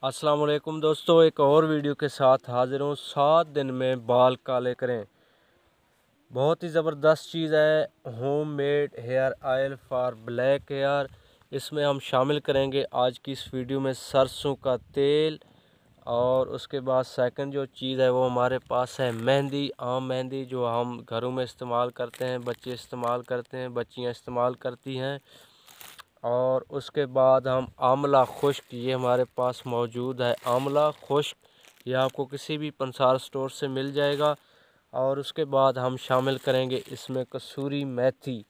अस्सलाम वालेकुम दोस्तों, एक और वीडियो के साथ हाजिर हूँ। 7 दिन में बाल काले करें। बहुत ही ज़बरदस्त चीज़ है, homemade hair oil for black hair. इसमें हम शामिल करेंगे आज की इस वीडियो में सरसों का तेल, और उसके बाद सेकंड जो चीज़ है वो हमारे पास है मेहंदी, आम मेहंदी जो हम घरों में इस्तेमाल करते हैं, बच्चे इस्तेमाल करते हैं, बच्चियाँ इस्तेमाल करती हैं। और उसके बाद हम आंवला खुश्क, ये हमारे पास मौजूद है। आंवला खुश्क ये आपको किसी भी पंसार स्टोर से मिल जाएगा। और उसके बाद हम शामिल करेंगे इसमें कसूरी मेथी।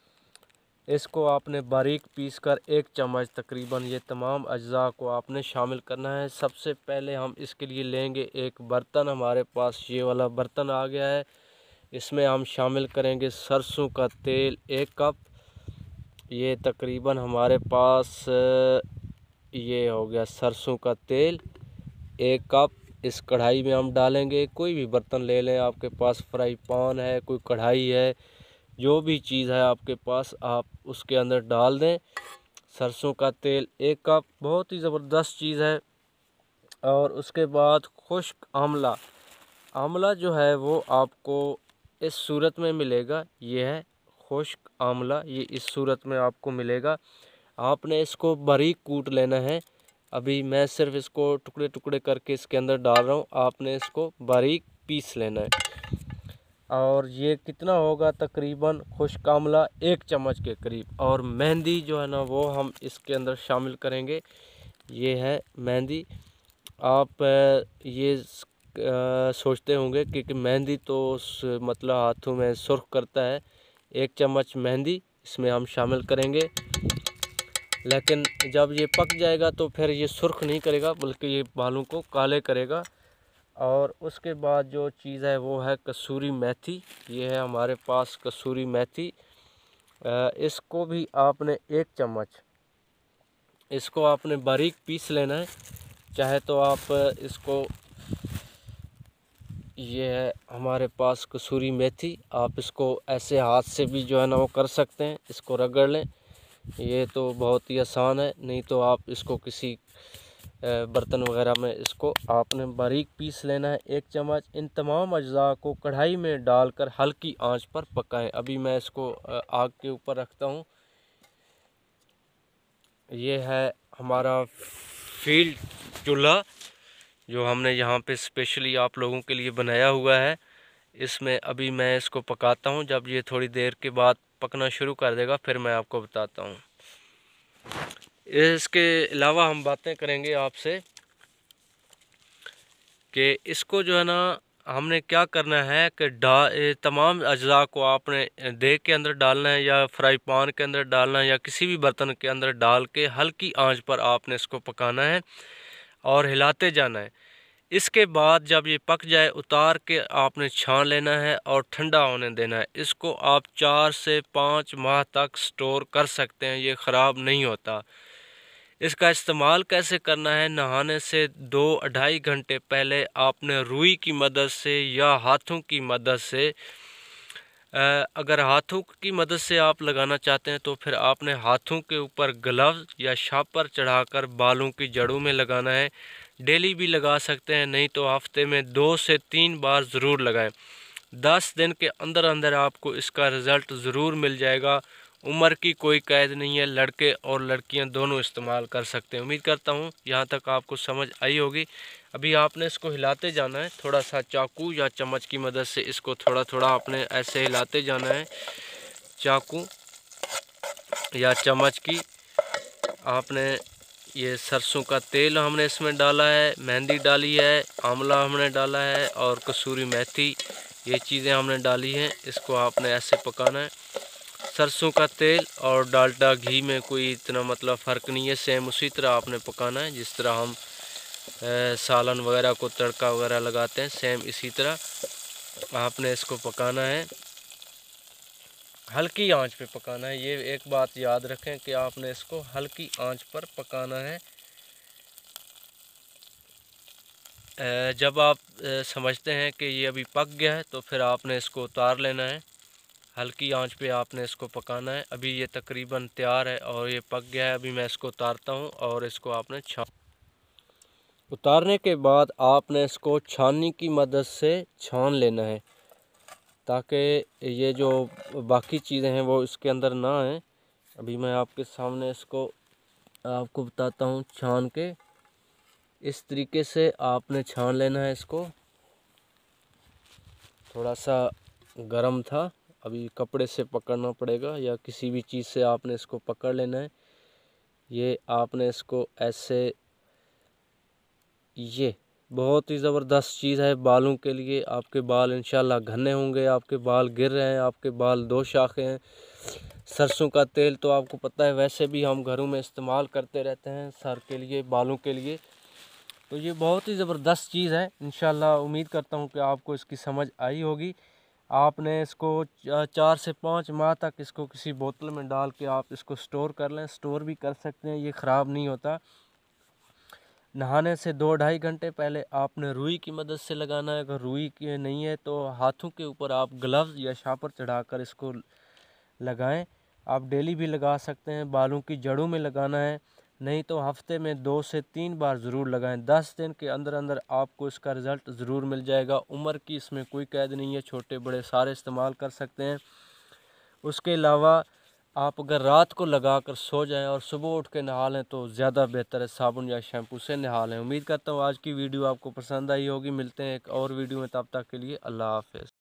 इसको आपने बारीक पीस कर 1 चम्मच तकरीबन, ये तमाम अज्जा को आपने शामिल करना है। सबसे पहले हम इसके लिए लेंगे एक बर्तन। हमारे पास ये वाला बर्तन आ गया है। इसमें हम शामिल करेंगे सरसों का तेल 1 कप। ये तकरीबन हमारे पास ये हो गया सरसों का तेल 1 कप। इस कढ़ाई में हम डालेंगे, कोई भी बर्तन ले लें, आपके पास फ्राई पैन है, कोई कढ़ाई है, जो भी चीज़ है आपके पास आप उसके अंदर डाल दें। सरसों का तेल 1 कप, बहुत ही ज़बरदस्त चीज़ है। और उसके बाद खुश्क आंवला, आंवला जो है वो आपको इस सूरत में मिलेगा। ये है खुश्क आंवला, ये इस सूरत में आपको मिलेगा। आपने इसको बारीक कूट लेना है। अभी मैं सिर्फ इसको टुकड़े टुकड़े करके इसके अंदर डाल रहा हूँ, आपने इसको बारीक पीस लेना है। और ये कितना होगा, तकरीबन खुश्क आंवला 1 चम्मच के करीब। और मेहंदी जो है ना वो हम इसके अंदर शामिल करेंगे। ये है मेहंदी। आप ये सोचते होंगे कि मेहंदी तो मतलब हाथों में सुर्ख करता है। 1 चम्मच मेहंदी इसमें हम शामिल करेंगे, लेकिन जब ये पक जाएगा तो फिर ये सुर्ख नहीं करेगा, बल्कि ये बालों को काले करेगा। और उसके बाद जो चीज़ है वो है कसूरी मेथी। ये है हमारे पास कसूरी मेथी। इसको भी आपने 1 चम्मच, इसको आपने बारीक पीस लेना है। चाहे तो आप इसको, ये है हमारे पास कसूरी मेथी, आप इसको ऐसे हाथ से भी जो है ना वो कर सकते हैं, इसको रगड़ लें। ये तो बहुत ही आसान है, नहीं तो आप इसको किसी बर्तन वगैरह में इसको आपने बारीक पीस लेना है 1 चम्मच। इन तमाम अज्जा को कढ़ाई में डालकर हल्की आंच पर पकाएं। अभी मैं इसको आग के ऊपर रखता हूँ। ये है हमारा फील्ड चूल्हा जो हमने यहाँ पे स्पेशली आप लोगों के लिए बनाया हुआ है। इसमें अभी मैं इसको पकाता हूँ। जब ये थोड़ी देर के बाद पकना शुरू कर देगा फिर मैं आपको बताता हूँ। इसके अलावा हम बातें करेंगे आपसे कि इसको जो है ना हमने क्या करना है कि तमाम अज्जा को आपने देग के अंदर डालना है, या फ्राई पैन के अंदर डालना है, या किसी भी बर्तन के अंदर डाल के हल्की आंच पर आपने इसको पकाना है और हिलाते जाना है। इसके बाद जब ये पक जाए उतार के आपने छान लेना है और ठंडा होने देना है। इसको आप 4 से 5 माह तक स्टोर कर सकते हैं, ये ख़राब नहीं होता। इसका इस्तेमाल कैसे करना है, नहाने से 2-2.5 घंटे पहले आपने रुई की मदद से या हाथों की मदद से, अगर हाथों की मदद से आप लगाना चाहते हैं तो फिर आपने हाथों के ऊपर ग्लव्स या शापर चढ़ाकर बालों की जड़ों में लगाना है। डेली भी लगा सकते हैं, नहीं तो हफ्ते में 2 से 3 बार ज़रूर लगाएं। 10 दिन के अंदर अंदर आपको इसका रिज़ल्ट ज़रूर मिल जाएगा। उम्र की कोई कैद नहीं है, लड़के और लड़कियां दोनों इस्तेमाल कर सकते हैं। उम्मीद करता हूं यहां तक आपको समझ आई होगी। अभी आपने इसको हिलाते जाना है, थोड़ा सा चाकू या चम्मच की मदद से इसको थोड़ा थोड़ा आपने ऐसे हिलाते जाना है। चाकू या चम्मच की आपने, ये सरसों का तेल हमने इसमें डाला है, मेहंदी डाली है, आंवला हमने डाला है और कसूरी मेथी, ये चीज़ें हमने डाली हैं। इसको आपने ऐसे पकाना है। सरसों का तेल और डालडा घी में कोई इतना मतलब फ़र्क नहीं है, सेम उसी तरह आपने पकाना है जिस तरह हम सालन वगैरह को तड़का वगैरह लगाते हैं, सेम इसी तरह आपने इसको पकाना है। हल्की आंच पे पकाना है। ये एक बात याद रखें कि आपने इसको हल्की आंच पर पकाना है। जब आप समझते हैं कि ये अभी पक गया है तो फिर आपने इसको उतार लेना है। हल्की आंच पे आपने इसको पकाना है। अभी ये तकरीबन तैयार है और ये पक गया है। अभी मैं इसको उतारता हूँ और इसको आपने उतारने के बाद आपने इसको छाननी की मदद से छान लेना है ताकि ये जो बाकी चीज़ें हैं वो इसके अंदर ना आए। अभी मैं आपके सामने इसको आपको बताता हूँ छान के। इस तरीके से आपने छान लेना है इसको। थोड़ा सा गर्म था, अभी कपड़े से पकड़ना पड़ेगा या किसी भी चीज़ से आपने इसको पकड़ लेना है। ये आपने इसको ऐसे, ये बहुत ही ज़बरदस्त चीज़ है बालों के लिए। आपके बाल इंशाल्लाह घने होंगे। आपके बाल गिर रहे हैं, आपके बाल दो शाखे हैं। सरसों का तेल तो आपको पता है वैसे भी हम घरों में इस्तेमाल करते रहते हैं सर के लिए, बालों के लिए। तो ये बहुत ही ज़बरदस्त चीज़ है। इंशाल्लाह उम्मीद करता हूँ कि आपको इसकी समझ आई होगी। आपने इसको 4 से 5 माह तक इसको किसी बोतल में डाल के आप इसको स्टोर कर लें। स्टोर भी कर सकते हैं, ये ख़राब नहीं होता। नहाने से 2-2.5 घंटे पहले आपने रुई की मदद से लगाना है। अगर रुई की नहीं है तो हाथों के ऊपर आप ग्लव्स या शापर चढ़ाकर इसको लगाएं। आप डेली भी लगा सकते हैं। बालों की जड़ों में लगाना है, नहीं तो हफ्ते में 2 से 3 बार ज़रूर लगाएं। 10 दिन के अंदर अंदर आपको इसका रिज़ल्ट ज़रूर मिल जाएगा। उम्र की इसमें कोई कैद नहीं है, छोटे बड़े सारे इस्तेमाल कर सकते हैं। उसके अलावा आप अगर रात को लगा कर सो जाएं और सुबह उठ के नहा लें तो ज़्यादा बेहतर है, साबुन या शैम्पू से नहा लें। उम्मीद करता हूँ आज की वीडियो आपको पसंद आई होगी। मिलते हैं एक और वीडियो में, तब तक के लिए अल्लाह हाफ़िज़।